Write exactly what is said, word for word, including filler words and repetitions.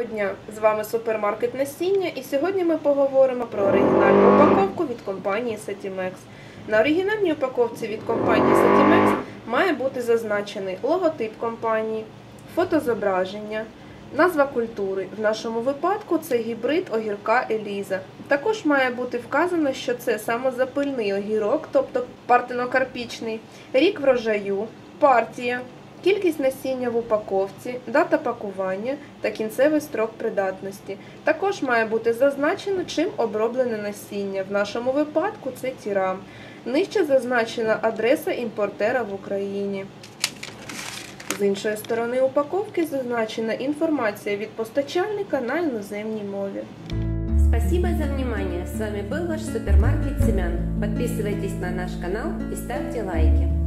Доброго дня! З вами супермаркет насіння, і сьогодні ми поговоримо про оригінальну упаковку від компанії Satimex. На оригінальній упаковці від компанії Satimex має бути зазначений логотип компанії, фотозображення, назва культури. В нашому випадку це гібрид огірка Еліза. Також має бути вказано, що це самозапильний огірок, тобто партенокарпічний, рік врожаю, партія, кількість насіння в упаковці, дата пакування та кінцевий строк придатності. Також має бути зазначено, чим оброблене насіння. В нашому випадку це тірам. Нижче зазначена адреса імпортера в Україні. З іншої сторони упаковки зазначена інформація від постачальника на іноземній мові. Спасибо за внимание. С вами был ваш супермаркет Семян. Подписывайтесь на наш канал и ставьте лайки.